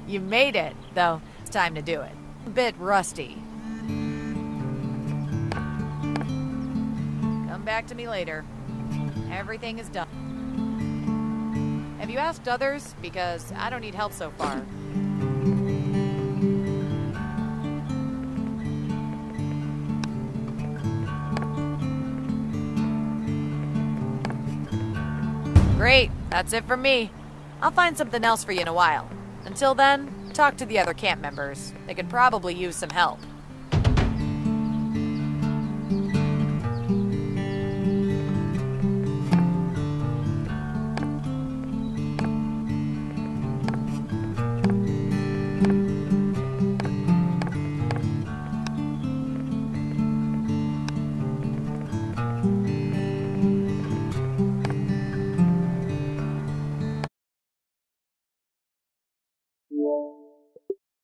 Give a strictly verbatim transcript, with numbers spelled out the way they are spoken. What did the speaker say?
You made it, though it's time to do it. A bit rusty. Come back to me later. Everything is done. Have you asked others? Because I don't need help so far. Great, that's it from me. I'll find something else for you in a while. Until then, talk to the other camp members. They could probably use some help.